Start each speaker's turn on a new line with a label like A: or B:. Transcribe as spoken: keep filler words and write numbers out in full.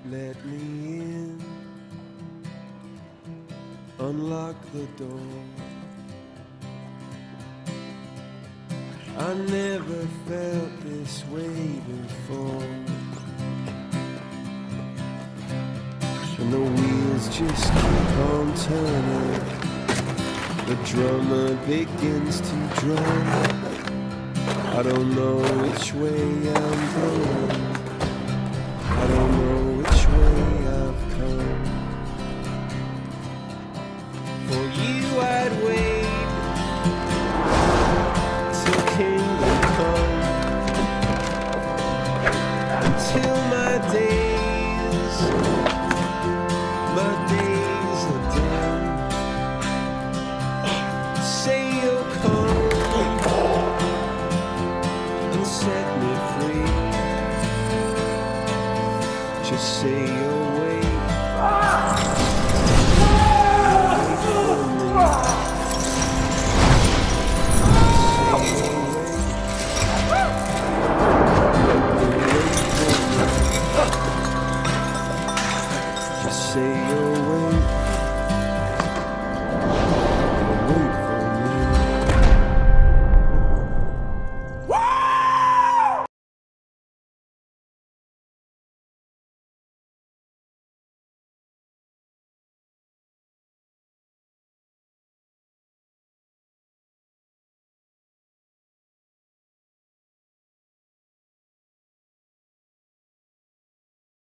A: let me in, unlock the door. I never felt this way before, and the wheels just keep on turning. The drummer begins to drum. I don't know which way I'm going, I don't know which way I've come. For you I'd wait till kingdom come, until my days, my days are done. Say you'll come and set me free. Just say you'll